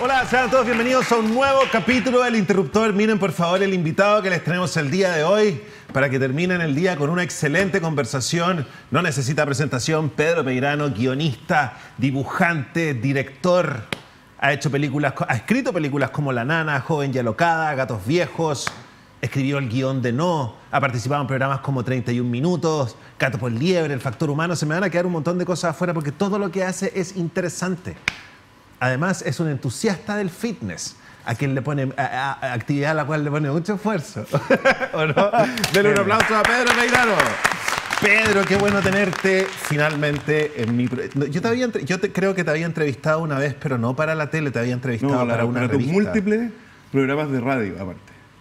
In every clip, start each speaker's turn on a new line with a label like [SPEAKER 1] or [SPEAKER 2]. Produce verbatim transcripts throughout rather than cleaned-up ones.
[SPEAKER 1] Hola, sean todos bienvenidos a un nuevo capítulo del Interruptor. Miren, por favor, el invitado que les tenemos el día de hoy para que terminen el día con una excelente conversación. No necesita presentación. Pedro Peirano, guionista, dibujante, director. Ha hecho películas, ha escrito películas como La Nana, Joven y Alocada, Gatos Viejos. Escribió el guión de No. Ha participado en programas como treinta y un minutos, Gato por Liebre, El Factor Humano. Se me van a quedar un montón de cosas afuera porque todo lo que hace es interesante. Además, es un entusiasta del fitness, a quien le pone a, a, a actividad a la cual le pone mucho esfuerzo. ¿O no? Denle un aplauso a Pedro Peirano. Pedro, qué bueno tenerte finalmente en mi... Yo, te había, yo te, creo que te había entrevistado una vez, pero no para la tele, te había entrevistado
[SPEAKER 2] no, la,
[SPEAKER 1] para una
[SPEAKER 2] para
[SPEAKER 1] revista.
[SPEAKER 2] Tus múltiples programas de radio, aparte.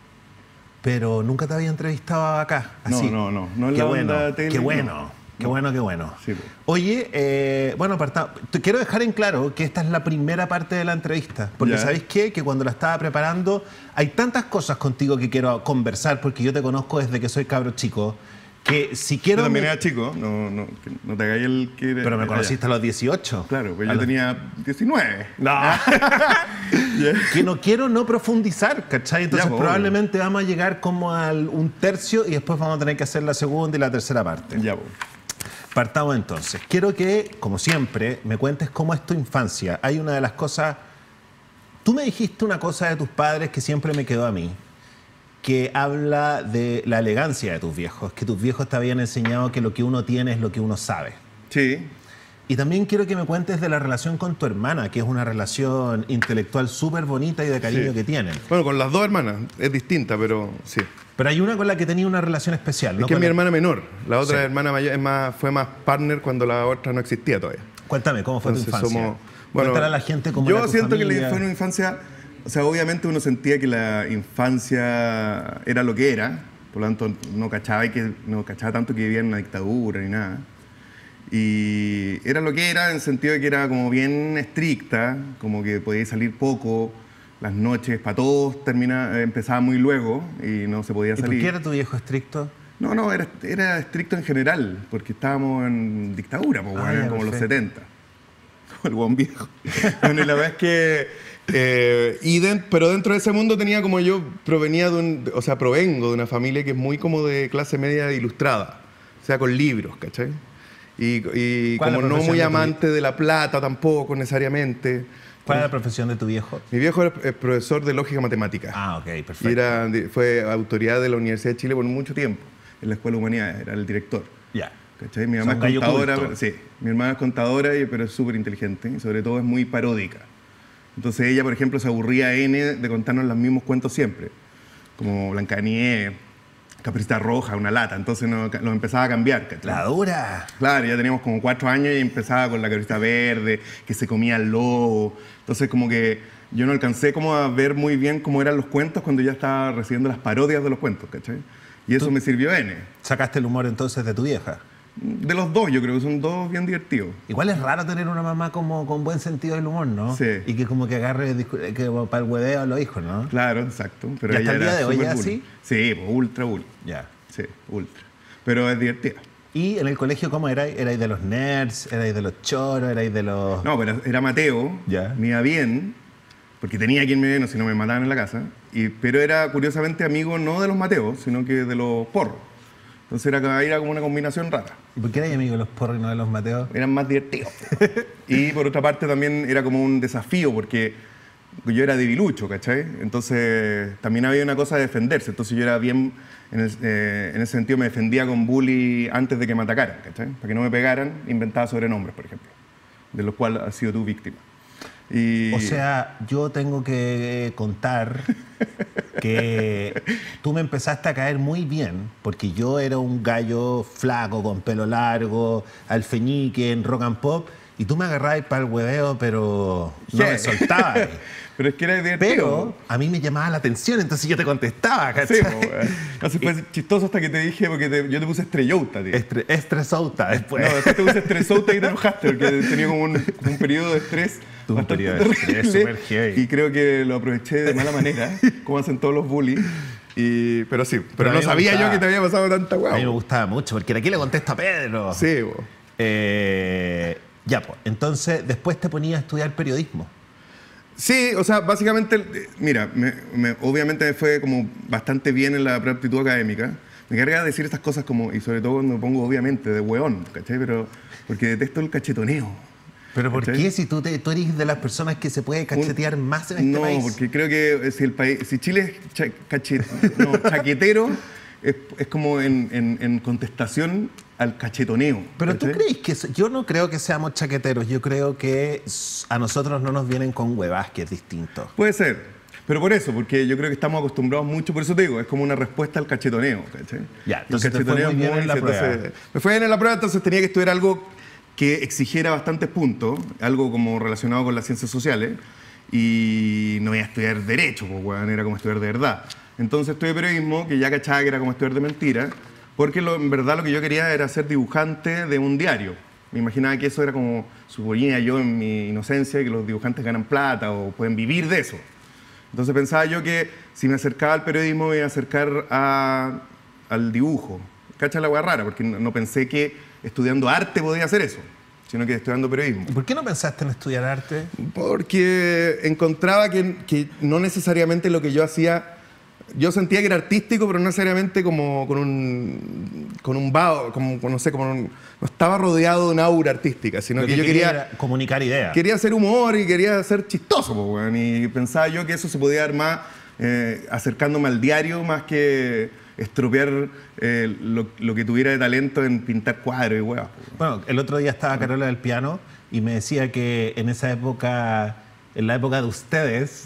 [SPEAKER 1] Pero nunca te había entrevistado acá, así.
[SPEAKER 2] No, no, no. no en
[SPEAKER 1] qué
[SPEAKER 2] la
[SPEAKER 1] bueno,
[SPEAKER 2] onda tele,
[SPEAKER 1] qué bueno.
[SPEAKER 2] No.
[SPEAKER 1] Qué bueno, qué bueno.
[SPEAKER 2] Sí, pues.
[SPEAKER 1] Oye, eh, bueno, apartado, te quiero dejar en claro que esta es la primera parte de la entrevista. Porque
[SPEAKER 2] ya.
[SPEAKER 1] ¿sabéis qué? Que cuando la estaba preparando, hay tantas cosas contigo que quiero conversar, porque yo te conozco desde que soy cabro chico, que si quiero...
[SPEAKER 2] Yo también
[SPEAKER 1] me...
[SPEAKER 2] era chico, no, no, no te hagáis el que...
[SPEAKER 1] Pero me conociste a los dieciocho.
[SPEAKER 2] Claro, pues
[SPEAKER 1] a
[SPEAKER 2] yo
[SPEAKER 1] los...
[SPEAKER 2] tenía diecinueve.
[SPEAKER 1] No. Yeah. Que no quiero no profundizar, ¿cachai? Entonces
[SPEAKER 2] ya,
[SPEAKER 1] probablemente bueno. vamos a llegar como al un tercio y después vamos a tener que hacer la segunda y la tercera parte.
[SPEAKER 2] Ya, pues.
[SPEAKER 1] Partamos entonces. Quiero que, como siempre, me cuentes cómo es tu infancia. Hay una de las cosas... Tú me dijiste una cosa de tus padres que siempre me quedó a mí, que habla de la elegancia de tus viejos, que tus viejos te habían enseñado que lo que uno tiene es lo que uno sabe.
[SPEAKER 2] Sí.
[SPEAKER 1] Y también quiero que me cuentes de la relación con tu hermana, que es una relación intelectual súper bonita y de cariño
[SPEAKER 2] sí.
[SPEAKER 1] que tienen.
[SPEAKER 2] Bueno, con las dos hermanas es distinta, pero sí.
[SPEAKER 1] Pero hay una con la que tenía una relación especial, ¿no?
[SPEAKER 2] Es que es mi
[SPEAKER 1] la...
[SPEAKER 2] hermana menor. La otra
[SPEAKER 1] sí.
[SPEAKER 2] hermana mayor es más, fue más partner cuando la otra no existía todavía.
[SPEAKER 1] Cuéntame, ¿cómo fue
[SPEAKER 2] Entonces,
[SPEAKER 1] tu infancia?
[SPEAKER 2] Somos, bueno,
[SPEAKER 1] Cuéntale a la gente cómo
[SPEAKER 2] yo
[SPEAKER 1] era tu
[SPEAKER 2] siento
[SPEAKER 1] familia.
[SPEAKER 2] que la, fue una infancia... O sea, obviamente uno sentía que la infancia era lo que era. Por lo tanto, no cachaba, y que, no cachaba tanto que vivía en una dictadura ni nada. Y era lo que era en el sentido de que era como bien estricta, como que podía salir poco, las noches para todos termina, empezaba muy luego y no se podía
[SPEAKER 1] ¿Y
[SPEAKER 2] salir.
[SPEAKER 1] por qué era tu viejo estricto?
[SPEAKER 2] No, no, era, era estricto en general, porque estábamos en dictadura, pues,
[SPEAKER 1] ah,
[SPEAKER 2] bueno,
[SPEAKER 1] ya,
[SPEAKER 2] como
[SPEAKER 1] perfecto.
[SPEAKER 2] los setenta. Como el buen viejo. Bueno, y la verdad es que... Eh, y de, pero dentro de ese mundo tenía como yo, provenía de un... O sea, provengo de una familia que es muy como de clase media ilustrada. O sea, con libros, ¿cachai? Y, y como no muy amante de la plata tampoco necesariamente.
[SPEAKER 1] ¿Cuál era la profesión de tu viejo?
[SPEAKER 2] Mi viejo era profesor de lógica matemática.
[SPEAKER 1] Ah, ok, perfecto.
[SPEAKER 2] Y era, fue autoridad de la Universidad de Chile por mucho tiempo. En la Escuela de Humanidades, era el director.
[SPEAKER 1] Ya.
[SPEAKER 2] ¿Cachai? Mi mamá es contadora, pero, sí, mi hermana es contadora, pero es súper inteligente y sobre todo es muy paródica. Entonces ella, por ejemplo, se aburría N de contarnos los mismos cuentos siempre. Como Blancanieves, Caperucita Roja, una lata. Entonces nos, nos empezaba a cambiar. ¿cachai?
[SPEAKER 1] La dura.
[SPEAKER 2] Claro, ya teníamos como cuatro años y empezaba con la Caperucita Verde, que se comía el lobo. Entonces como que yo no alcancé como a ver muy bien cómo eran los cuentos cuando ya estaba recibiendo las parodias de los cuentos, ¿cachai? Y eso
[SPEAKER 1] ¿Tú
[SPEAKER 2] me sirvió N.
[SPEAKER 1] ¿Sacaste el humor entonces de tu vieja?
[SPEAKER 2] De los dos, yo creo que son dos bien divertidos.
[SPEAKER 1] Igual es raro tener una mamá como con buen sentido del humor, ¿no?
[SPEAKER 2] Sí.
[SPEAKER 1] Y que como que agarre que para el hueveo a los hijos, ¿no?
[SPEAKER 2] Claro, exacto. Pero
[SPEAKER 1] ¿Y hasta
[SPEAKER 2] ella
[SPEAKER 1] el día
[SPEAKER 2] era
[SPEAKER 1] de hoy
[SPEAKER 2] súper
[SPEAKER 1] es
[SPEAKER 2] bull.
[SPEAKER 1] así?
[SPEAKER 2] Sí, pues, ultra bull.
[SPEAKER 1] Ya.
[SPEAKER 2] Sí, ultra. Pero es divertida.
[SPEAKER 1] ¿Y en el colegio cómo erais? ¿Erais de los nerds? ¿Erais de los choros? ¿Erais de los...?
[SPEAKER 2] No, pero era Mateo,
[SPEAKER 1] Ya.
[SPEAKER 2] me iba bien, porque tenía quien me viera, si no me mataban en la casa. Y, pero era curiosamente amigo no de los Mateos, sino que de los porros. Entonces era, era como una combinación rara.
[SPEAKER 1] ¿Y por qué erais amigo de los porros y no de los mateos?
[SPEAKER 2] Eran más divertidos. Y por otra parte también era como un desafío, porque yo era debilucho, ¿cachai? Entonces también había una cosa de defenderse. Entonces yo era bien, en, el, eh, en ese sentido me defendía con bully antes de que me atacaran, ¿cachai? Para que no me pegaran, inventaba sobrenombres, por ejemplo, de los cuales has sido tú víctima. Y...
[SPEAKER 1] O sea, yo tengo que contar que tú me empezaste a caer muy bien, porque yo era un gallo flaco, con pelo largo, alfeñique, en rock and pop, y tú me agarrabas para el hueveo, pero no me soltabas.
[SPEAKER 2] Pero es que era divertido.
[SPEAKER 1] Pero a mí me llamaba la atención, entonces yo te contestaba, ¿cachai?
[SPEAKER 2] Sí, pues, así fue chistoso hasta que te dije, porque te, yo te puse estrellouta, tío.
[SPEAKER 1] Estre estresouta después.
[SPEAKER 2] No, después te puse estresouta y te enojaste, porque tenía como un, un periodo de estrés.
[SPEAKER 1] Tuve un periodo de estrés súper heavy.
[SPEAKER 2] Y creo que lo aproveché de mala manera, como hacen todos los bullies. Y, pero sí, pero, pero no sabía yo que te había pasado tanta hueá.
[SPEAKER 1] A mí me gustaba mucho, porque aquí le contesto a Pedro.
[SPEAKER 2] Sí, bo.
[SPEAKER 1] Eh, ya, pues. Entonces, después te ponía a estudiar periodismo.
[SPEAKER 2] Sí, o sea, básicamente, eh, mira, me- me- obviamente me fue como bastante bien en la preaptitud académica. Me carga de decir estas cosas como, y sobre todo cuando me pongo obviamente de hueón, ¿cachai? Pero porque detesto el cachetoneo.
[SPEAKER 1] ¿Pero por
[SPEAKER 2] ¿Cachai?
[SPEAKER 1] qué si tú, te, tú eres de las personas que se puede cachetear
[SPEAKER 2] Un-
[SPEAKER 1] más en este
[SPEAKER 2] no,
[SPEAKER 1] país?
[SPEAKER 2] porque creo que si el país, si Chile es cha- cache- no, chaquetero, es, es como en, en- en contestación al cachetoneo.
[SPEAKER 1] Pero tú
[SPEAKER 2] ¿cachai?
[SPEAKER 1] crees que... so- Yo no creo que seamos chaqueteros. Yo creo que s- a nosotros no nos vienen con huevas, que es distinto.
[SPEAKER 2] Puede ser. Pero por eso, porque yo creo que estamos acostumbrados mucho, por eso te digo, es como una respuesta al cachetoneo, ¿cachai?
[SPEAKER 1] Ya,
[SPEAKER 2] El
[SPEAKER 1] entonces te fue
[SPEAKER 2] cachetoneo
[SPEAKER 1] muy
[SPEAKER 2] es
[SPEAKER 1] bien en la
[SPEAKER 2] entonces,
[SPEAKER 1] prueba.
[SPEAKER 2] me fue bien en la prueba, entonces tenía que estudiar algo que exigiera bastantes puntos, algo como relacionado con las ciencias sociales, y no iba a estudiar derecho, pues, weón, era como estudiar de verdad. Entonces estudié periodismo, que ya cachaba que era como estudiar de mentira, porque lo- en verdad lo que yo quería era ser dibujante de un diario. Me imaginaba que eso era como, suponía yo en mi inocencia, que los dibujantes ganan plata o pueden vivir de eso. Entonces pensaba yo que si me acercaba al periodismo me iba a acercar a- al dibujo. Cacha la hueá rara, porque no, no pensé que estudiando arte podía hacer eso, sino que estudiando periodismo.
[SPEAKER 1] ¿Y por qué no pensaste en estudiar arte?
[SPEAKER 2] Porque encontraba que, que no necesariamente lo que yo hacía, yo sentía que era artístico, pero no necesariamente como con un, con un vaho, como, no sé, como un- no estaba rodeado de una aura artística, sino
[SPEAKER 1] Lo
[SPEAKER 2] que, yo quería...
[SPEAKER 1] era comunicar ideas.
[SPEAKER 2] Quería hacer humor y quería ser chistoso, po, weón. Y pensaba yo que eso se podía dar más eh, acercándome al diario más que estropear eh, lo, lo que tuviera de talento en pintar cuadros y huevas. po.
[SPEAKER 1] Bueno, el otro día estaba Carola del piano y me decía que en esa época, en la época de ustedes,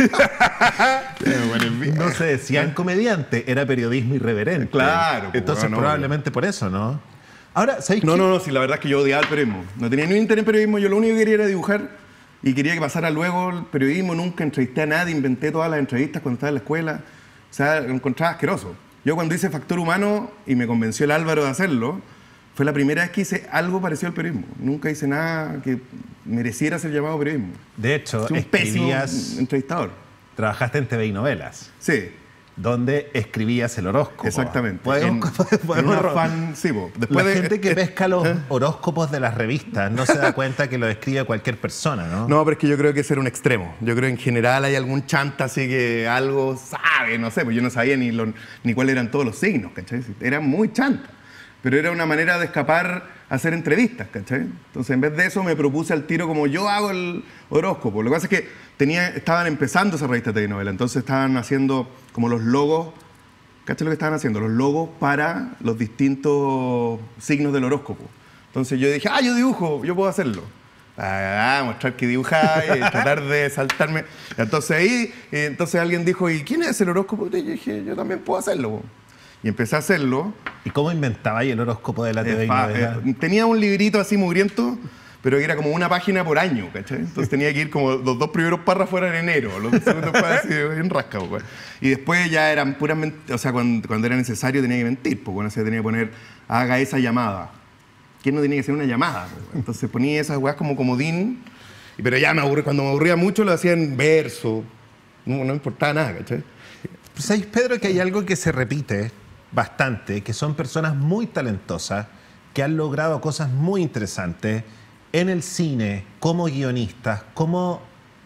[SPEAKER 1] no se decían comediante, era periodismo irreverente.
[SPEAKER 2] Claro, pues,
[SPEAKER 1] Entonces,
[SPEAKER 2] bueno,
[SPEAKER 1] probablemente por eso, ¿no? Ahora, ¿sabéis
[SPEAKER 2] No,
[SPEAKER 1] qué?
[SPEAKER 2] no, no, sí, la verdad es que yo odiaba el periodismo. No tenía ni un interés en periodismo, yo lo único que quería era dibujar y quería que pasara luego el periodismo. Nunca entrevisté a nadie, inventé todas las entrevistas cuando estaba en la escuela. O sea, lo encontraba asqueroso. Yo cuando hice Factor Humano y me convenció el Álvaro de hacerlo, fue la primera vez que hice algo parecido al periodismo. Nunca hice nada que mereciera ser llamado periodismo.
[SPEAKER 1] De hecho,
[SPEAKER 2] Soy un pésimo
[SPEAKER 1] escribías,
[SPEAKER 2] entrevistador.
[SPEAKER 1] trabajaste en T V y novelas,
[SPEAKER 2] Sí,
[SPEAKER 1] donde escribías el horóscopo.
[SPEAKER 2] exactamente.
[SPEAKER 1] Podemos-
[SPEAKER 2] En- en
[SPEAKER 1] podemos
[SPEAKER 2] un
[SPEAKER 1] ro-
[SPEAKER 2] afán- sí, po.
[SPEAKER 1] La
[SPEAKER 2] Después de-
[SPEAKER 1] gente que
[SPEAKER 2] eh,
[SPEAKER 1] pesca los
[SPEAKER 2] ¿eh?
[SPEAKER 1] horóscopos de las revistas no se da cuenta que lo escribe cualquier persona, ¿no?
[SPEAKER 2] No, pero es que yo creo que ese era un extremo. Yo creo que en general hay algún chanta así que algo sabe, no sé, pues yo no sabía ni, lo- ni cuáles eran todos los signos, ¿cachai? Era muy chanta. Pero era una manera de escapar a hacer entrevistas, ¿cachai? Entonces, en vez de eso, me propuse al tiro como yo hago el horóscopo. Lo que pasa es que tenía, estaban empezando esa revista de telenovela, entonces estaban haciendo como los logos, ¿cachai lo que estaban haciendo? Los logos para los distintos signos del horóscopo. Entonces yo dije, ah, yo dibujo, yo puedo hacerlo. Ah, mostrar que dibujaba y tratar de saltarme. Entonces ahí, eh, entonces alguien dijo, ¿y quién es el horóscopo? Y yo dije, yo también puedo hacerlo. po. Y empecé a hacerlo.
[SPEAKER 1] ¿Y cómo inventabais el horóscopo de la T V
[SPEAKER 2] Eh,
[SPEAKER 1] y
[SPEAKER 2] fa-
[SPEAKER 1] novela?
[SPEAKER 2] eh, tenía un librito así mugriento, pero que era como una página por año, ¿cachai? Entonces tenía que ir como los dos primeros párrafos eran en enero, los dos segundos fue así, bien rascado, güey. Y después ya eran puras mentiras, o sea, cuando, cuando era necesario tenía que mentir, pues bueno, se tenía que poner, haga esa llamada. ¿Quién no tenía que hacer una llamada? po, güey? Entonces ponía esas weas como comodín, y- pero ya me aburrí, cuando me aburría mucho lo hacía en verso, no, no importaba nada, ¿cachai?
[SPEAKER 1] ¿Sabéis, Pedro, que hay algo que se repite bastante, que son personas muy talentosas, que han logrado cosas muy interesantes en el cine, como guionistas, como...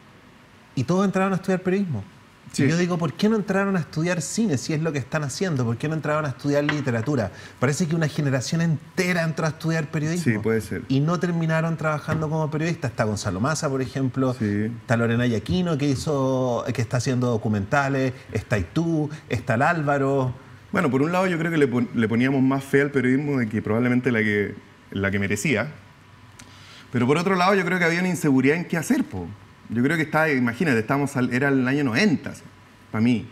[SPEAKER 1] Y todos entraron a estudiar periodismo.
[SPEAKER 2] Sí.
[SPEAKER 1] Y yo digo, ¿por qué no entraron a estudiar cine si es lo que están haciendo? ¿Por qué no entraron a estudiar literatura? Parece que una generación entera entró a estudiar periodismo.
[SPEAKER 2] Sí, puede ser.
[SPEAKER 1] Y no terminaron trabajando como periodistas. Está Gonzalo Massa, por ejemplo.
[SPEAKER 2] Sí.
[SPEAKER 1] Está Lorena Yaquino, que, hizo, que está haciendo documentales. Está Itú, está el Álvaro.
[SPEAKER 2] Bueno, por un lado yo creo que le, pon- le poníamos más fe al periodismo de que probablemente la que, la que merecía. Pero por otro lado yo creo que había una inseguridad en qué hacer, po. Yo creo que estaba, imagínate, estábamos al- era el año noventa, para mí.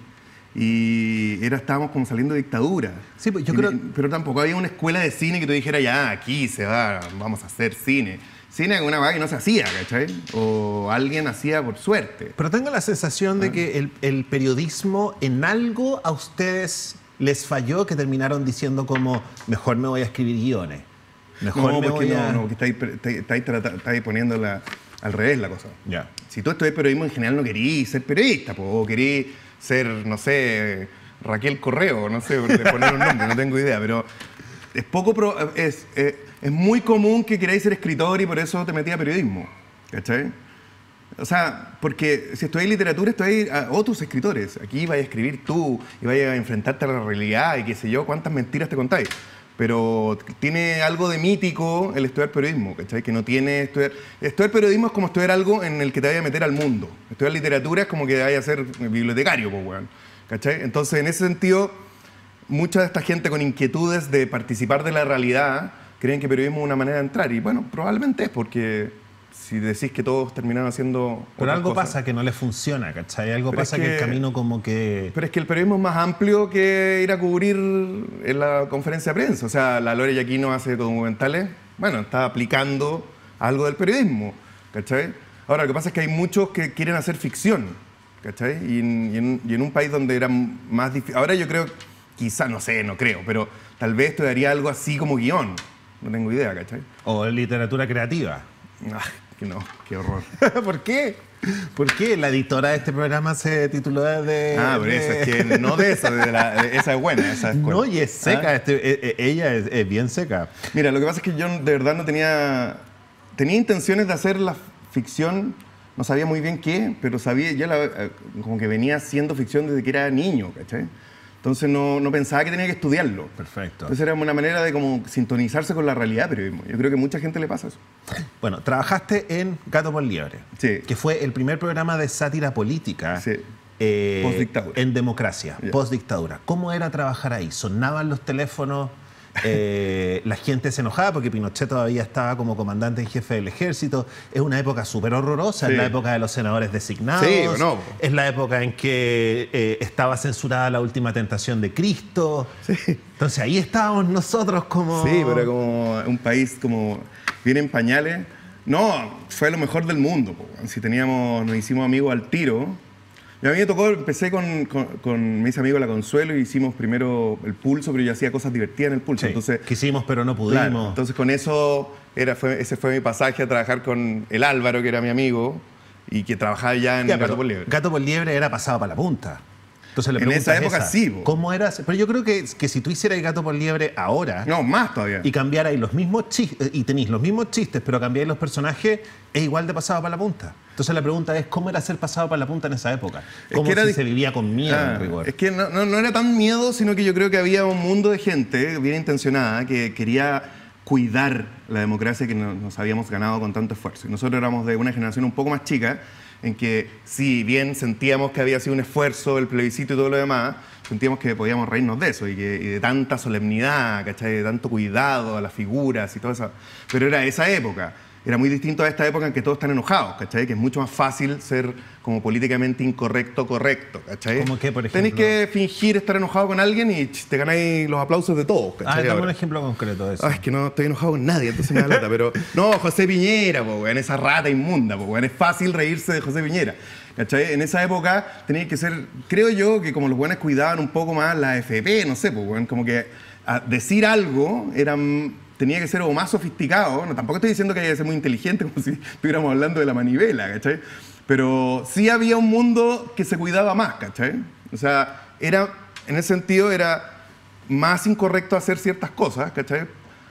[SPEAKER 2] Y era, estábamos como saliendo de dictadura.
[SPEAKER 1] Sí, pues yo
[SPEAKER 2] Y-
[SPEAKER 1] creo-
[SPEAKER 2] Pero tampoco había una escuela de cine que tú dijeras, ya, aquí se va, vamos a hacer cine. Cine es una cosa que no se hacía, ¿cachai? O alguien hacía por suerte.
[SPEAKER 1] Pero tengo la sensación de que el, el periodismo en algo a ustedes les falló, que terminaron diciendo como, mejor me voy a escribir guiones. Mejor
[SPEAKER 2] No,
[SPEAKER 1] me
[SPEAKER 2] porque
[SPEAKER 1] voy
[SPEAKER 2] no,
[SPEAKER 1] a...
[SPEAKER 2] no, que estáis, estáis, estáis trata- estáis poniendo la- al revés la cosa.
[SPEAKER 1] Ya.
[SPEAKER 2] Si tú estudias periodismo, en general no querías ser periodista, po, o querías ser, no sé, Raquel Correo, no sé, por poner un nombre, no tengo idea, pero es poco pro- es, es, es muy común que queráis ser escritor y por eso te metí a periodismo, ¿cachai? o sea, porque si estudias literatura, estudias a otros escritores. Aquí vas a escribir tú y vas a enfrentarte a la realidad y qué sé yo, cuántas mentiras te contáis. Pero tiene algo de mítico el estudiar periodismo, ¿cachai? Que no tiene estudiar... Estudiar periodismo es como estudiar algo en el que te vaya a meter al mundo. Estudiar literatura es como que vaya a ser bibliotecario, pues, weón. ¿Cachai? Entonces, en ese sentido, mucha de esta gente con inquietudes de participar de la realidad creen que periodismo es una manera de entrar. Y bueno, probablemente es porque... Si decís que todos terminaron haciendo...
[SPEAKER 1] Pero algo
[SPEAKER 2] cosas.
[SPEAKER 1] pasa que no le funciona, ¿cachai? Algo
[SPEAKER 2] Pero
[SPEAKER 1] pasa
[SPEAKER 2] es
[SPEAKER 1] que,
[SPEAKER 2] que,
[SPEAKER 1] el camino como que...
[SPEAKER 2] Pero es que el periodismo es más amplio que ir a cubrir en la conferencia de prensa. O sea, la Lore Yaquino hace documentales, bueno, está aplicando algo del periodismo, ¿cachai? Ahora, lo que pasa es que hay muchos que quieren hacer ficción, ¿cachai? Y en, y en, y en un país donde era más difícil... Ahora yo creo, quizá, no sé, no creo, pero tal vez estudiaría algo así como guión. No tengo idea, ¿cachai?
[SPEAKER 1] O literatura creativa.
[SPEAKER 2] Ah, que no, qué horror.
[SPEAKER 1] ¿Por qué? ¿Por qué? La editora de este programa se tituló de...
[SPEAKER 2] Ah, pero
[SPEAKER 1] de...
[SPEAKER 2] esa es que no de eso, de la, de, esa es buena. Esa es
[SPEAKER 1] no, y es seca,
[SPEAKER 2] ¿Ah?
[SPEAKER 1] este, e, e, ella es, es bien seca.
[SPEAKER 2] Mira, lo que pasa es que yo de verdad no tenía... Tenía intenciones de hacer la ficción, no sabía muy bien qué, pero sabía, ya la, como que venía haciendo ficción desde que era niño, ¿cachai? Entonces no, no pensaba que tenía que estudiarlo.
[SPEAKER 1] Perfecto.
[SPEAKER 2] Entonces era una manera de como sintonizarse con la realidad, pero yo creo que mucha gente le pasa eso.
[SPEAKER 1] Bueno, trabajaste en Gato por Liebre,
[SPEAKER 2] sí.
[SPEAKER 1] que fue el primer programa de sátira política
[SPEAKER 2] sí.
[SPEAKER 1] eh,
[SPEAKER 2] post-dictadura.
[SPEAKER 1] En democracia, yeah. post-dictadura. ¿Cómo era trabajar ahí? ¿Sonaban los teléfonos? Eh, la gente se enojaba porque Pinochet todavía estaba como comandante en jefe del ejército. Es una época súper horrorosa, sí. Es la época de los senadores designados,
[SPEAKER 2] sí, no.
[SPEAKER 1] Es la época en que eh, estaba censurada la última tentación de Cristo,
[SPEAKER 2] sí.
[SPEAKER 1] Entonces ahí estábamos nosotros como...
[SPEAKER 2] Sí, pero como un país como bien en pañales. No, fue lo mejor del mundo. Si teníamos, nos hicimos amigos al tiro. Y a mí me tocó, empecé con, con, con mis amigos La Consuelo y hicimos primero el pulso, pero yo hacía cosas divertidas en el pulso.
[SPEAKER 1] Sí,
[SPEAKER 2] entonces,
[SPEAKER 1] quisimos, pero no pudimos.
[SPEAKER 2] Claro, entonces con eso, era, fue, ese fue mi pasaje a trabajar con el Álvaro, que era mi amigo, y que trabajaba ya en
[SPEAKER 1] ya,
[SPEAKER 2] Gato por Liebre.
[SPEAKER 1] Gato por Liebre era pasado para la punta. Entonces, la
[SPEAKER 2] en esa época
[SPEAKER 1] esa,
[SPEAKER 2] sí. Bo.
[SPEAKER 1] ¿Cómo eras? Pero yo creo que, que si tú hicieras Gato por Liebre ahora...
[SPEAKER 2] No, más todavía.
[SPEAKER 1] Y cambiarais los mismos chistes, y tenéis los mismos chistes, pero cambiáis los personajes, es igual de pasado para la punta. Entonces la pregunta es, ¿cómo era ser pasado para la punta en esa época? ¿Cómo es que si se vivía con miedo,
[SPEAKER 2] ah,
[SPEAKER 1] en rigor?
[SPEAKER 2] Es que no, no, no era tan miedo, sino que yo creo que había un mundo de gente bien intencionada que quería cuidar la democracia que nos habíamos ganado con tanto esfuerzo. Y nosotros éramos de una generación un poco más chica, en que si bien sentíamos que había sido un esfuerzo el plebiscito y todo lo demás, sentíamos que podíamos reírnos de eso y, que, y de tanta solemnidad, ¿cachai? De tanto cuidado a las figuras y todo eso. Pero era esa época. Era muy distinto a esta época en que todos están enojados, ¿cachai? Que es mucho más fácil ser como políticamente incorrecto, correcto, ¿cachai?
[SPEAKER 1] ¿Cómo qué, por ejemplo?
[SPEAKER 2] Tenéis que fingir estar enojado con alguien y te ganáis los aplausos de todos, ¿cachai?
[SPEAKER 1] Ah, dame un ejemplo concreto de eso.
[SPEAKER 2] Ah, es que no estoy enojado con nadie, entonces me da lata, pero... No, José Piñera, po, weón, esa rata inmunda, po, weón, es fácil reírse de José Piñera, ¿cachai? En esa época tenía que ser... Creo yo que como los buenos cuidaban un poco más la F P, no sé, po, weón, como que a decir algo eran... tenía que ser o más sofisticado, no, tampoco estoy diciendo que haya que ser muy inteligente, como si estuviéramos hablando de la manivela, ¿cachai? Pero sí había un mundo que se cuidaba más, ¿cachai? O sea, era, en ese sentido era más incorrecto hacer ciertas cosas, ¿cachai?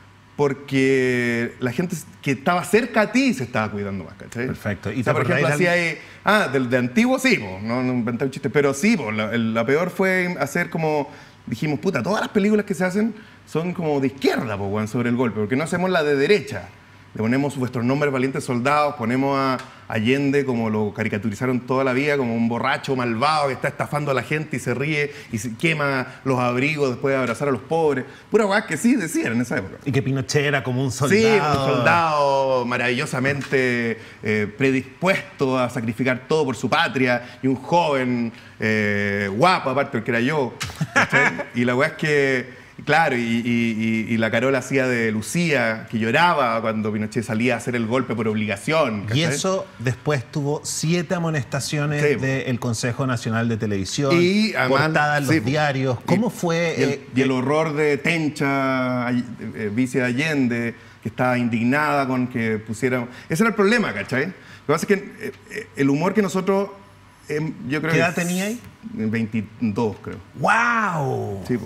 [SPEAKER 2] Porque la gente que estaba cerca a ti se estaba cuidando más, ¿cachai?
[SPEAKER 1] Perfecto. ¿Y
[SPEAKER 2] o sea, por ejemplo, hacía
[SPEAKER 1] al...
[SPEAKER 2] ahí, ah, del de antiguo sí, po, no, no inventé un chiste, pero sí, po, la, la peor fue hacer como, dijimos, puta, todas las películas que se hacen son como de izquierda, po, bueno, sobre el golpe, porque no hacemos la de derecha. Le ponemos vuestros nombres valientes soldados, ponemos a Allende como lo caricaturizaron toda la vida, como un borracho malvado que está estafando a la gente y se ríe y se quema los abrigos después de abrazar a los pobres. Pura guay que sí decían en esa época.
[SPEAKER 1] Y que Pinochet era como un soldado.
[SPEAKER 2] Sí, un soldado maravillosamente eh, predispuesto a sacrificar todo por su patria y un joven eh, guapo, aparte porque era yo. ¿Cachai? Y la guay es que... Claro, y, y, y, y la Carola hacía de Lucía, que lloraba cuando Pinochet salía a hacer el golpe por obligación. ¿cachai?
[SPEAKER 1] Y eso después tuvo siete amonestaciones sí, del Consejo Nacional de Televisión, y además, portada en los sí, diarios. ¿Cómo
[SPEAKER 2] y,
[SPEAKER 1] fue?
[SPEAKER 2] Y el,
[SPEAKER 1] eh,
[SPEAKER 2] y el horror de Tencha, eh, vice de Allende, que estaba indignada con que pusieran... Ese era el problema, ¿cachai? Lo que pasa es que eh, el humor que nosotros... Eh, yo creo
[SPEAKER 1] ¿Qué
[SPEAKER 2] que
[SPEAKER 1] edad tenía ahí?
[SPEAKER 2] veintidós, creo.
[SPEAKER 1] ¡Wow!
[SPEAKER 2] Sí, pues.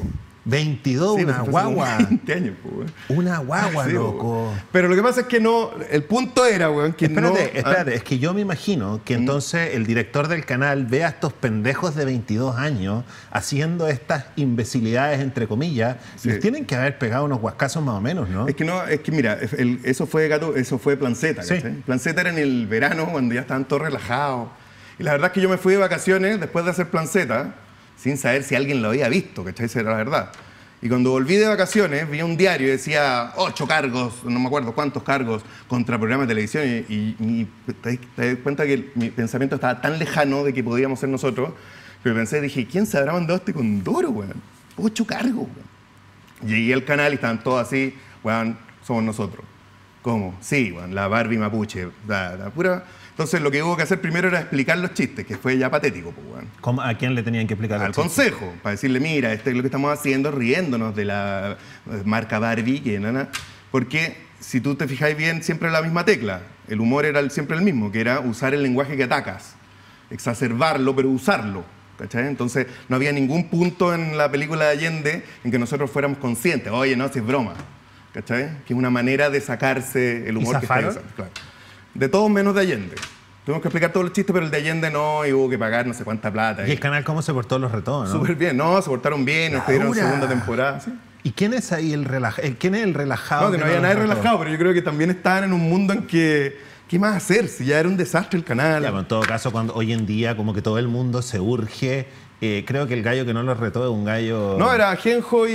[SPEAKER 1] veintidós,
[SPEAKER 2] Sí,
[SPEAKER 1] una
[SPEAKER 2] pues, fue hace como
[SPEAKER 1] guagua.
[SPEAKER 2] veinte años, pues, weón.
[SPEAKER 1] Una guagua,
[SPEAKER 2] Sí,
[SPEAKER 1] loco.
[SPEAKER 2] weón. Pero lo que pasa es que no, el punto era, weón, que
[SPEAKER 1] Espérate,
[SPEAKER 2] no...
[SPEAKER 1] espérate,
[SPEAKER 2] ah,
[SPEAKER 1] es que yo me imagino que entonces el director del canal ve a estos pendejos de veintidós años haciendo estas imbecilidades, entre comillas,
[SPEAKER 2] Sí.
[SPEAKER 1] les tienen que haber pegado unos guascazos más o menos, ¿no?
[SPEAKER 2] Es que no, es que mira, el- eso fue gato, eso fue Plan Z,
[SPEAKER 1] Sí.
[SPEAKER 2] ¿cachai? Plan Z era en el verano, cuando ya estaban todos relajados. Y la verdad es que yo me fui de vacaciones después de hacer Plan Z, sin saber si alguien lo había visto, ¿cachai? Esa era la verdad. Y cuando volví de vacaciones, vi un diario y decía ocho cargos, no me acuerdo cuántos cargos, contra programas de televisión. Y, y- y te, te das cuenta que mi pensamiento estaba tan lejano de que podíamos ser nosotros, que pensé, dije, ¿quién se habrá mandado este condoro, weón? Ocho cargos, weón. Llegué al canal y estaban todos así, weón, somos nosotros. ¿Cómo? Sí, weón, la Barbie mapuche, la, la pura... Entonces lo que hubo que hacer primero era explicar los chistes, que fue ya patético, pues, weón.
[SPEAKER 1] ¿Cómo- ¿A quién le tenían que explicar?
[SPEAKER 2] Al
[SPEAKER 1] el chiste?
[SPEAKER 2] consejo, para decirle, mira, esto es lo que estamos haciendo, riéndonos de la eh, marca Barbie, que nana. Porque si tú te fijáis bien, siempre era la misma tecla. El humor era el- siempre el mismo, que era usar el lenguaje que atacas, exacerbarlo, pero usarlo. ¿Cachai? Entonces no había ningún punto en la película de Allende en que nosotros fuéramos conscientes, oye, no, si es broma. ¿Cachai? Que es una manera de sacarse el
[SPEAKER 1] ¿Y
[SPEAKER 2] humor que está
[SPEAKER 1] zafaron?
[SPEAKER 2] usando. Claro. De todos menos de Allende. Tuvimos que explicar todos los chistes, pero el de Allende no, y hubo que pagar no sé cuánta plata.
[SPEAKER 1] ¿Y el canal cómo se portó los retos, no?
[SPEAKER 2] Súper bien, no, se portaron bien, nos
[SPEAKER 1] La
[SPEAKER 2] pidieron
[SPEAKER 1] dura.
[SPEAKER 2] segunda temporada. ¿sí?
[SPEAKER 1] ¿Y quién es ahí el relajado? ¿Quién es el relajado?
[SPEAKER 2] No, que no había
[SPEAKER 1] los
[SPEAKER 2] nadie
[SPEAKER 1] retó?
[SPEAKER 2] relajado, pero yo creo que también estaban en un mundo en que, ¿qué más hacer? Si ya era un desastre el canal.
[SPEAKER 1] Ya, pero en todo caso, cuando hoy en día como que todo el mundo se urge, eh, creo que el gallo que no los retó es un gallo...
[SPEAKER 2] No, era Genjo y,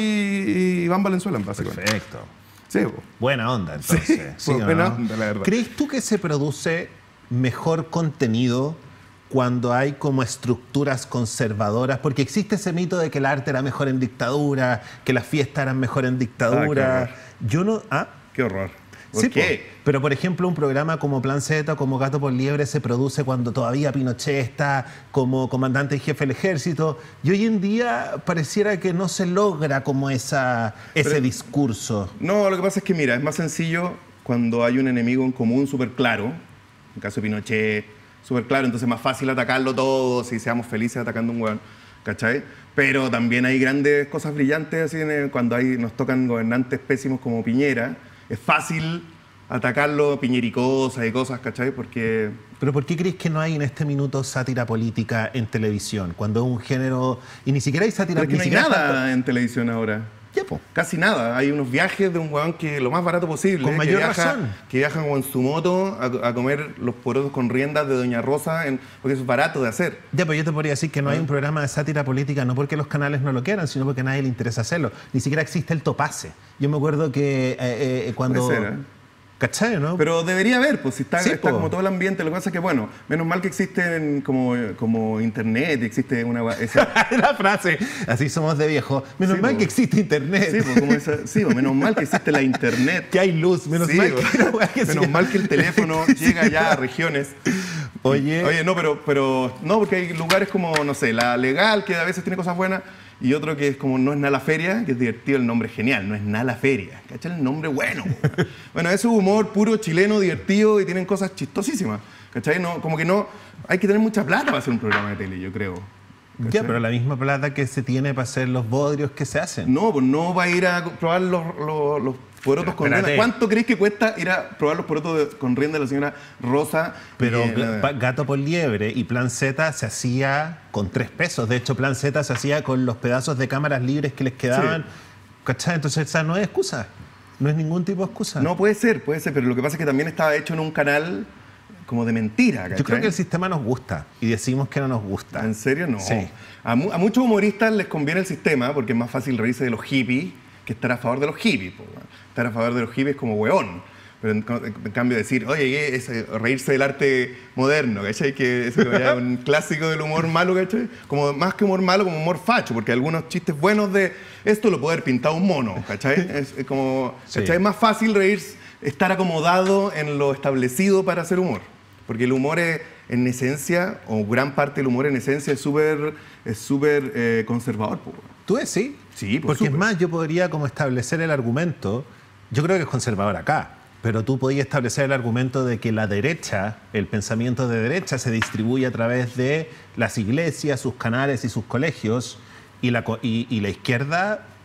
[SPEAKER 2] y Iván Valenzuela, básicamente.
[SPEAKER 1] Perfecto.
[SPEAKER 2] Sí, po.
[SPEAKER 1] Buena onda, entonces.
[SPEAKER 2] Sí,
[SPEAKER 1] ¿sí
[SPEAKER 2] fue
[SPEAKER 1] o
[SPEAKER 2] buena
[SPEAKER 1] no?
[SPEAKER 2] onda, la verdad.
[SPEAKER 1] ¿Crees tú que se produce mejor contenido cuando hay como estructuras conservadoras? Porque existe ese mito de que el arte era mejor en dictadura, que las fiestas eran mejor en dictadura.
[SPEAKER 2] Ah,
[SPEAKER 1] Yo no... ¿Ah?
[SPEAKER 2] Qué horror. ¿Por
[SPEAKER 1] Sí,
[SPEAKER 2] qué?
[SPEAKER 1] po. Pero por ejemplo un programa como Plan Z, como Gato por Liebre se produce cuando todavía Pinochet está como comandante en jefe del ejército y hoy en día pareciera que no se logra como esa, ese
[SPEAKER 2] Pero-
[SPEAKER 1] discurso.
[SPEAKER 2] No, lo que pasa es que, mira, es más sencillo cuando hay un enemigo en común súper claro. En el caso de Pinochet, súper claro, entonces es más fácil atacarlo todos y seamos felices atacando a un hueón, ¿cachai? Pero también hay grandes cosas brillantes así en el- cuando hay, nos tocan gobernantes pésimos como Piñera. Es fácil atacarlo, piñericosas y cosas, ¿cachai? Porque...
[SPEAKER 1] ¿Pero por qué crees que no hay en este minuto sátira política en televisión? Cuando es un género... Y ni siquiera hay sátira...
[SPEAKER 2] Porque
[SPEAKER 1] ni
[SPEAKER 2] no hay
[SPEAKER 1] siquiera
[SPEAKER 2] nada
[SPEAKER 1] tanto-
[SPEAKER 2] en televisión ahora.
[SPEAKER 1] Ya, po.
[SPEAKER 2] Casi nada. Hay unos viajes de un huevón que lo más barato posible.
[SPEAKER 1] Con
[SPEAKER 2] que
[SPEAKER 1] mayor
[SPEAKER 2] viaja,
[SPEAKER 1] razón.
[SPEAKER 2] Que viajan como en su moto a, a comer los porotos con riendas de Doña Rosa, en- porque eso es barato de hacer.
[SPEAKER 1] Ya, pero yo te podría decir que no hay un programa de sátira política no porque los canales no lo quieran, sino porque a nadie le interesa hacerlo. Ni siquiera existe el topase. Yo me acuerdo que eh, eh, cuando...
[SPEAKER 2] Puede ser, ¿eh?
[SPEAKER 1] ¿Cachai, no?
[SPEAKER 2] Pero debería haber, pues si está,
[SPEAKER 1] Sí,
[SPEAKER 2] está
[SPEAKER 1] po.
[SPEAKER 2] como todo el ambiente. Lo que pasa es que, bueno, menos mal que existen como, como internet, existe una... gua- esa-
[SPEAKER 1] La frase, así somos de viejo. Menos
[SPEAKER 2] Sí,
[SPEAKER 1] mal
[SPEAKER 2] po.
[SPEAKER 1] que existe internet.
[SPEAKER 2] sí, pues, como esa- sí, pues, menos mal que existe la internet.
[SPEAKER 1] Que hay luz. Menos
[SPEAKER 2] Sí,
[SPEAKER 1] mal
[SPEAKER 2] pues.
[SPEAKER 1] que, una weá que
[SPEAKER 2] menos
[SPEAKER 1] se-
[SPEAKER 2] mal que el teléfono llega ya a regiones.
[SPEAKER 1] Oye,
[SPEAKER 2] Oye, no, pero, pero no, porque hay lugares como, no sé, la legal, que a veces tiene cosas buenas, y otro que es como no es nada la feria, que es divertido, el nombre es genial, no es nada la feria. ¿Cachai? El nombre bueno. po. Bueno, eso es humor puro chileno, divertido, y tienen cosas chistosísimas. ¿Cachai? No, como que no, hay que tener mucha plata para hacer un programa de tele, yo creo.
[SPEAKER 1] ya,
[SPEAKER 2] ¿Cachai?
[SPEAKER 1] pero la misma plata que se tiene para hacer los bodrios que se hacen.
[SPEAKER 2] No, pues no va a ir a probar los, los, los porotos con
[SPEAKER 1] Espérate.
[SPEAKER 2] rienda. ¿Cuánto crees que cuesta ir a probar los porotos de- con rienda de la señora Rosa?
[SPEAKER 1] Pero
[SPEAKER 2] Y, eh,
[SPEAKER 1] pa- Gato por Liebre y Plan Z se hacía con tres pesos. De hecho, Plan Z se hacía con los pedazos de cámaras libres que les quedaban. ¿Cachai? Entonces, esa no es excusa. No es ningún tipo de excusa.
[SPEAKER 2] No, puede ser, puede ser, pero lo que pasa es que también estaba hecho en un canal como de mentira, ¿cachai?
[SPEAKER 1] Yo creo que el sistema nos gusta y decimos que no nos gusta.
[SPEAKER 2] ¿En serio? No.
[SPEAKER 1] Sí.
[SPEAKER 2] A, mu- a muchos humoristas les conviene el sistema porque es más fácil reírse de los hippies que estar a favor de los hippies. Po, weón. Estar a favor de los hippies es como weón. Pero en, en cambio decir, oye, ¿qué es eh, reírse del arte moderno? ¿Cachai? Que es como ya un clásico del humor malo, ¿cachai? Como más que humor malo, como humor facho, porque algunos chistes buenos de esto lo puede haber pintado un mono, ¿cachai? Es, es como,
[SPEAKER 1] Sí.
[SPEAKER 2] ¿cachai? Es más fácil reírse, estar acomodado en lo establecido para hacer humor. Porque el humor es, en esencia, o gran parte del humor en esencia es súper es súper eh, conservador. Po.
[SPEAKER 1] ¿Tú decís?
[SPEAKER 2] Sí, pues,
[SPEAKER 1] Porque es
[SPEAKER 2] súper.
[SPEAKER 1] más, yo podría como establecer el argumento, yo creo que es conservador acá, pero tú podías establecer el argumento de que la derecha, el pensamiento de derecha se distribuye a través de las iglesias, sus canales y sus colegios, y la, co- y, y la izquierda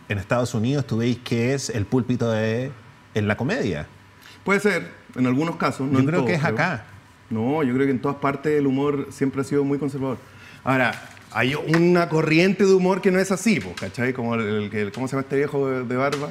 [SPEAKER 1] en Estados Unidos tú veis que es el púlpito de en la comedia.
[SPEAKER 2] Puede ser, en algunos casos. No
[SPEAKER 1] yo
[SPEAKER 2] en
[SPEAKER 1] creo
[SPEAKER 2] todos,
[SPEAKER 1] que es
[SPEAKER 2] creo.
[SPEAKER 1] acá.
[SPEAKER 2] No, yo creo que en todas partes el humor siempre ha sido muy conservador. Ahora, hay una corriente de humor que no es así, pues, ¿cachai? Como el, el, ¿cómo se llama este viejo de, de barba?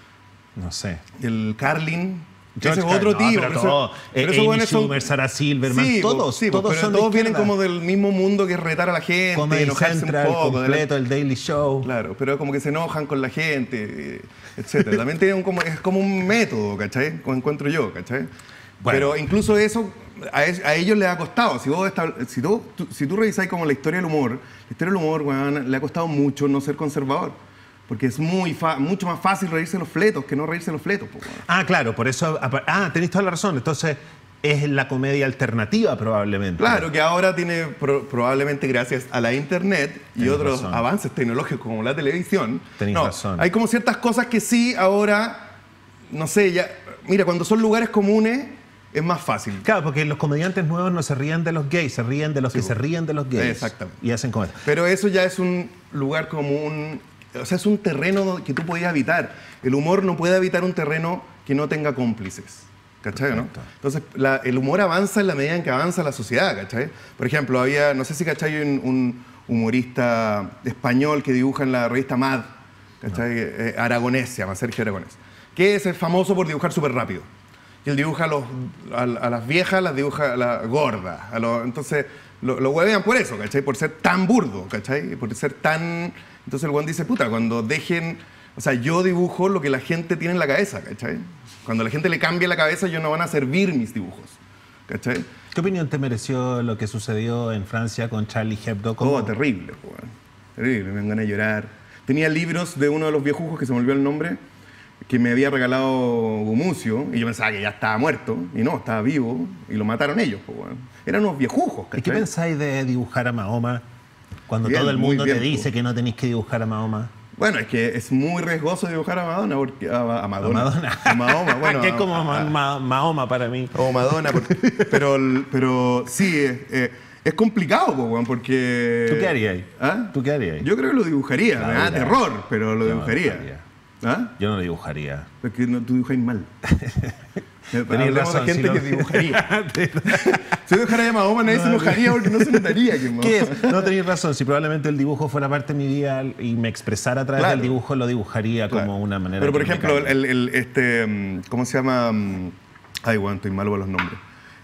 [SPEAKER 1] No sé.
[SPEAKER 2] El Carlin.
[SPEAKER 1] George
[SPEAKER 2] Ese es otro
[SPEAKER 1] Carlin,
[SPEAKER 2] tío.
[SPEAKER 1] no, pero
[SPEAKER 2] pero
[SPEAKER 1] todo.
[SPEAKER 2] eso-
[SPEAKER 1] Eh,
[SPEAKER 2] pero esos
[SPEAKER 1] Amy
[SPEAKER 2] buenos son-
[SPEAKER 1] Schumer, Sarah Silverman,
[SPEAKER 2] Sí,
[SPEAKER 1] todos,
[SPEAKER 2] po, sí, po,
[SPEAKER 1] todos
[SPEAKER 2] pero
[SPEAKER 1] son de
[SPEAKER 2] todos vienen
[SPEAKER 1] izquierda.
[SPEAKER 2] como del mismo mundo que es retar a la gente,
[SPEAKER 1] Comedy
[SPEAKER 2] enojarse
[SPEAKER 1] Central,
[SPEAKER 2] un poco. de la-
[SPEAKER 1] completo, el Daily Show.
[SPEAKER 2] Claro, pero como que se enojan con la gente, eh, etcétera. También tiene un, como, es como un método, ¿cachai? Como encuentro yo, ¿cachai?
[SPEAKER 1] Bueno.
[SPEAKER 2] Pero incluso eso a, es- a ellos les ha costado. Si, vos estab- si, tú, tú- si tú revisáis como la historia del humor, la historia del humor, weón, le ha costado mucho no ser conservador. Porque es muy fa- mucho más fácil reírse los fletos que no reírse los fletos. Po, weón.
[SPEAKER 1] Ah, claro, por eso... Ah, tenéis toda la razón. Entonces, es la comedia alternativa probablemente.
[SPEAKER 2] Claro, que ahora tiene pro- probablemente gracias a la internet y
[SPEAKER 1] Tenés
[SPEAKER 2] otros
[SPEAKER 1] razón.
[SPEAKER 2] avances tecnológicos como la televisión.
[SPEAKER 1] Tenés
[SPEAKER 2] no,
[SPEAKER 1] razón.
[SPEAKER 2] Hay como ciertas cosas que sí ahora, no sé, ya. Mira, cuando son lugares comunes es más fácil.
[SPEAKER 1] Claro, porque los comediantes nuevos no se ríen de los gays, se ríen de los
[SPEAKER 2] Sí,
[SPEAKER 1] que
[SPEAKER 2] po.
[SPEAKER 1] se ríen de los gays.
[SPEAKER 2] Exactamente.
[SPEAKER 1] Y hacen comedia.
[SPEAKER 2] Pero eso ya es un lugar común, o sea, es un terreno do- que tú podías habitar. El humor no puede habitar un terreno que no tenga cómplices. ¿Cachai, no?
[SPEAKER 1] Perfecto.
[SPEAKER 2] Entonces, la- el humor avanza en la medida en que avanza la sociedad, ¿cachai? Por ejemplo, había, no sé si cachai, un, un humorista español que dibuja en la revista Mad, ¿cachai? Eh, aragonés, se llama Sergio Aragonés, que es famoso por dibujar súper rápido. Y él dibuja a, los, a, a las viejas, las dibuja a las gordas. A los, entonces, lo, lo huevean por eso, ¿cachai? Por ser tan burdo, ¿cachai? Por ser tan... Entonces el buen dice, puta, cuando dejen... O sea, yo dibujo lo que la gente tiene en la cabeza, ¿cachai? Cuando la gente le cambie la cabeza, ellos no van a servir mis dibujos, ¿cachai?
[SPEAKER 1] ¿Qué opinión te mereció lo que sucedió en Francia con Charlie Hebdo? ¿Cómo-
[SPEAKER 2] Oh, terrible, weón. Terrible, me dan ganas de llorar. Tenía libros de uno de los viejujos, que se me olvidó el nombre, que me había regalado Gumucio, y yo pensaba que ya estaba muerto, y no, estaba vivo, y lo mataron ellos, pues, weón. Eran unos viejujos,
[SPEAKER 1] ¿Y qué
[SPEAKER 2] ¿cachai?
[SPEAKER 1] pensáis de dibujar a Mahoma cuando
[SPEAKER 2] Bien,
[SPEAKER 1] todo el
[SPEAKER 2] muy
[SPEAKER 1] mundo te
[SPEAKER 2] bien,
[SPEAKER 1] dice
[SPEAKER 2] po.
[SPEAKER 1] que no tenéis que dibujar a Mahoma?
[SPEAKER 2] Bueno, es que es muy riesgoso dibujar a Madonna, porque, a, a Madonna.
[SPEAKER 1] A Madonna.
[SPEAKER 2] A Mahoma, bueno.
[SPEAKER 1] que es
[SPEAKER 2] a-
[SPEAKER 1] como
[SPEAKER 2] a-
[SPEAKER 1] Ma- Ma- Mahoma para mí.
[SPEAKER 2] O Madonna, por- pero, pero sí, eh, eh, es complicado, po, weón, porque...
[SPEAKER 1] ¿Tú qué harías?
[SPEAKER 2] ¿Ah?
[SPEAKER 1] ¿Tú qué harías?
[SPEAKER 2] Yo creo que lo dibujaría,
[SPEAKER 1] La
[SPEAKER 2] me da
[SPEAKER 1] dura.
[SPEAKER 2] terror, pero lo
[SPEAKER 1] Yo no
[SPEAKER 2] dibujaría.
[SPEAKER 1] dibujaría.
[SPEAKER 2] ¿Ah?
[SPEAKER 1] Yo no lo dibujaría.
[SPEAKER 2] Porque no, tú dibujáis mal.
[SPEAKER 1] Tenías
[SPEAKER 2] Hablemos
[SPEAKER 1] razón,
[SPEAKER 2] de gente
[SPEAKER 1] si
[SPEAKER 2] que
[SPEAKER 1] no-
[SPEAKER 2] dibujaría. Si yo dibujara a Mahoma, nadie se enojaría porque no se notaría que Mahoma...
[SPEAKER 1] ¿Qué es? No tenéis razón. Si probablemente el dibujo fuera parte de mi vida y me expresara a través
[SPEAKER 2] Claro.
[SPEAKER 1] del dibujo, lo dibujaría
[SPEAKER 2] Claro.
[SPEAKER 1] como una manera
[SPEAKER 2] Pero, por
[SPEAKER 1] que me
[SPEAKER 2] ejemplo,
[SPEAKER 1] cambie.
[SPEAKER 2] el, el- este, mm, ¿cómo se llama? Mm, Ay, bueno, estoy malo para los nombres.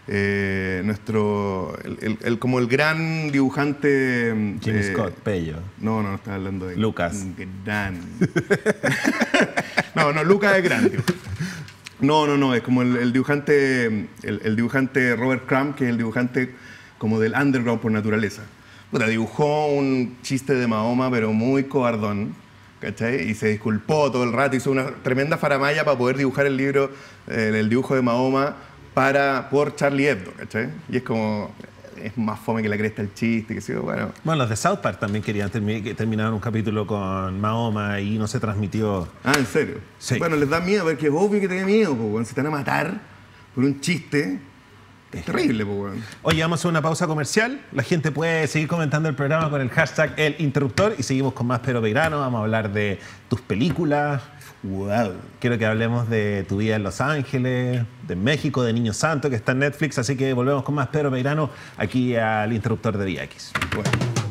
[SPEAKER 2] Eh, nuestro, el, el- el- como el gran dibujante... mm,
[SPEAKER 1] Jimmy
[SPEAKER 2] eh,
[SPEAKER 1] Scott, Pello.
[SPEAKER 2] No, no, estaba hablando de...
[SPEAKER 1] Lucas.
[SPEAKER 2] Gran. No, no, Lucas es grande. No, no, no, es como el, el dibujante, el, el dibujante Robert Crumb, que es el dibujante como del underground por naturaleza. Puta, dibujó un chiste de Mahoma, pero muy cobardón, ¿cachai? Y se disculpó todo el rato, hizo una tremenda faramalla para poder dibujar el libro, eh, el dibujo de Mahoma para, por Charlie Hebdo, ¿cachai? Y es como, es más fome que la cresta el chiste, que sí, bueno.
[SPEAKER 1] Bueno, los de South Park también querían termi- que terminaran un capítulo con Mahoma y no se transmitió.
[SPEAKER 2] Ah, ¿en serio?
[SPEAKER 1] Sí.
[SPEAKER 2] Bueno, les da miedo, porque es obvio que te da miedo, po, weón. Si te van a matar por un chiste, es terrible, po, weón.
[SPEAKER 1] Oye, vamos a hacer una pausa comercial. La gente puede seguir comentando el programa con el hashtag El Interruptor y seguimos con más Pedro Peirano. Vamos a hablar de tus películas.
[SPEAKER 2] Wow.
[SPEAKER 1] Quiero que hablemos de tu vida en Los Ángeles, de México, de Niño Santo, que está en Netflix. Así que volvemos con más Pedro Peirano aquí al Interruptor de Vía X.
[SPEAKER 2] Bueno.